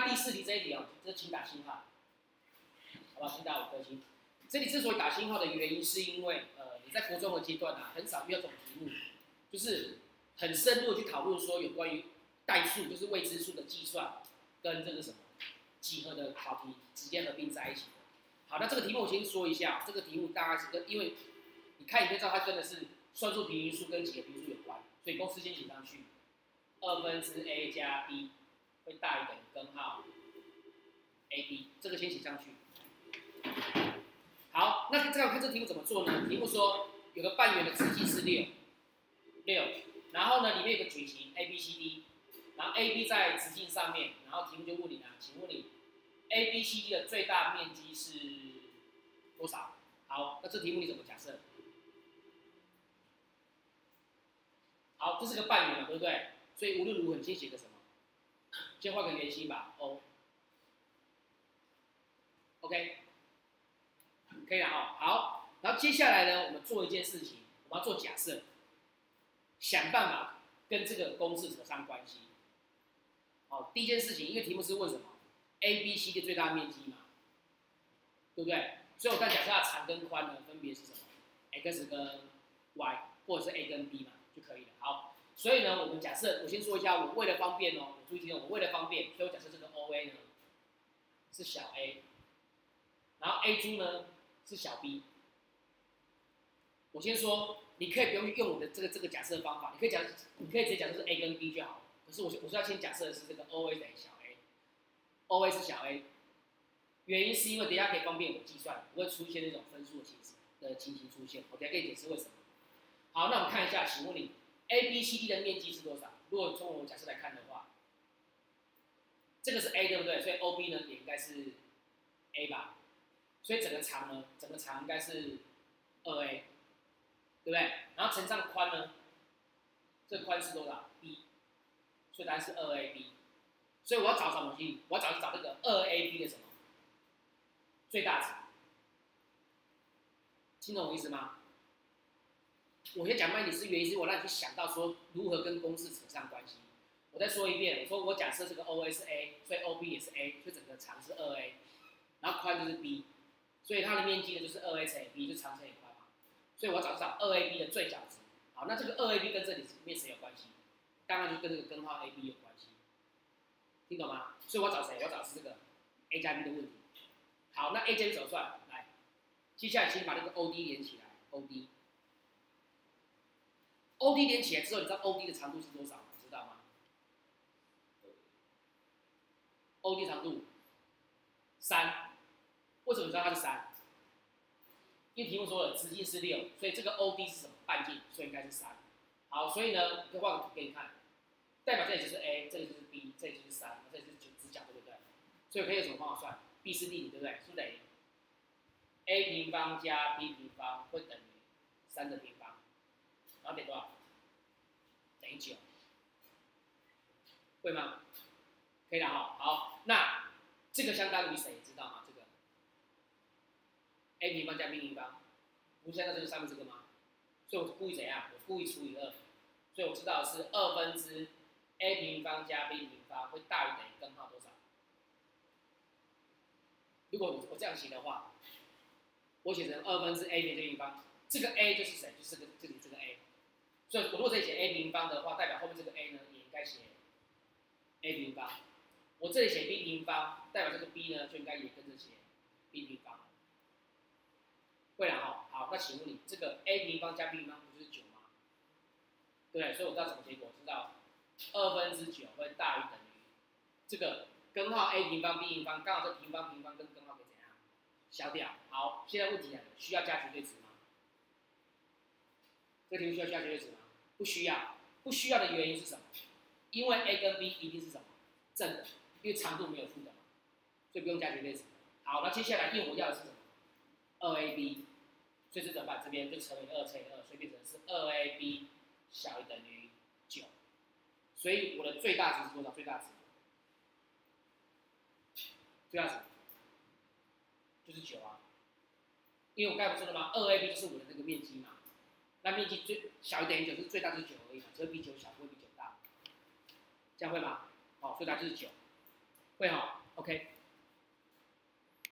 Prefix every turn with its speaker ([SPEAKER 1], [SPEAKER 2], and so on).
[SPEAKER 1] 第4题这一题哦，这请打星号，好不好？请打5颗星。这里之所以打星号的原因，是因为你在国中的阶段啊，很少遇到这种题目，就是很深入的去讨论说有关于代数，就是未知数的计算，跟这个什么几何的考题直接合并在一起的。好，那这个题目我先说一下，这个题目大概是因为你看影片知道它真的是算术平均数跟几何平均数有关，所以公式先写上去，2/a 加 b 会大于等于根号 ab， 这个先写上去。好，那这样看这题目怎么做呢？题目说有个半圆的直径是6，然后呢里面有个矩形 ABCD， 然后 AB 在直径上面，然后题目就问你了，请问你 ABCD 的最大面积是多少？好，那这题目你怎么假设？好，这是个半圆嘛，对不对？所以无论如何，你先写个什么？先画个圆心吧 ，O。OK， 可以了哦。好，然后接下来呢，我们做一件事情，我们要做假设，想办法跟这个公式扯上关系。好，第一件事情，因为题目是问什么 ？ABC 的最大面积嘛，对不对？所以我刚假设它长跟宽呢，分别是什么 ？X 跟 Y， 或者是 A 跟 B 嘛，就可以了。好，所以呢，我们假设，我先说一下，我为了方便哦，我注意听哦，我为了方便，所以我假设这个 OA 呢是小 a， 然后 A 珠呢是小 b。我先说，你可以不用用我的这个假设方法，你可以直接假设是 A 跟 B 就好了。可是我是要先假设的是这个 OA 等于小 a，OA 是小 a。原因是因为等一下可以方便我计算，不会出现那种分数的情形出现。我等一下可以解释为什么。好，那我们看一下，请问你 ABCD 的面积是多少？如果从我假设来看的话，这个是 A 对不对？所以 OB 呢也应该是 A 吧。所以整个长应该是2A， 对不对？然后乘上宽呢，这个宽是多少 ？B， 所以答案是2AB。所以我要找什么东西？我要找这个2AB 的什么最大值？听懂我意思吗？我先讲慢一点，是原因是我让你去想到说如何跟公式扯上关系。我再说一遍，我说我假设这个 OA 是 A， 所以 OB 也是 A， 所以整个长是2A， 然后宽就是 B， 所以它的面积呢就是 2A 乘以 B， 就长乘以宽嘛。所以我要找 2AB 的最小值。好，那这个 2AB 跟这里面谁有关系？当然就跟这个根号 AB 有关系，听懂吗？所以我要找谁？我要找的是这个 A 加 B 的问题。好，那 A 加 B 怎么算？来，接下来先把这个 OD 连起来 ，OD 连起来之后，你知道 OD 的长度是多少吗？知道吗？OD 长度3，为什么知道它是3？因为题目说了直径是6，所以这个 OD 是什么？半径，所以应该是3。好，所以呢，就画个图给你看，代表这里就是 A， 这里就是 B， 这里就是3，这里是直角，对不对？所以可以有什么方法算 ？B 是地理，对不对？是不是等于 A 平方加 B 平方会等于3的平方，然后等于多少？等于9，会吗？可以了哈。好，那这个相当于谁？知道吗？这个 A 平方加 B 平方，不是相当于上面这个吗？所以我故意怎样？我故意除以2，所以我知道是2/A 平方加 B 平方会大于等于根号多少？如果我这样写的话，我写成2/A 平加 B 平方，这个 A 就是谁？就是这里这个 A。所以我如果这里写 A 平方的话，代表后面这个 A 呢也应该写 A 平方。我这里写 B 平方，代表这个 B 呢就应该也跟着写 B 平方。会了哈。好，那请问你这个 A 平方加 B 平方不就是9吗？对，所以我知道什么结果？知道2/9会大于等于这个根号 A 平方 B 平方，刚好这平方跟根号可以怎样消掉？好，现在问题来了，需要加绝对值吗？这个题目需要加绝对值吗？不需要。不需要的原因是什么？因为 A 跟 B 一定是什么？正的，因为长度没有负的嘛，所以不用加绝对值。好，那接下来因为我要的是什么？2AB， 所以这怎么办？这边就乘以2乘以2，所以变成是2AB 小于等于9。所以我的最大值是多少？最大值就是9啊，因为我刚才不说了吗？2AB 就是我的那个面积嘛，那面积最小于等于9，就是最大就是9而已嘛，只会比9小，不会比9大，这样会吗？好，所以它就是9，会哈。 OK，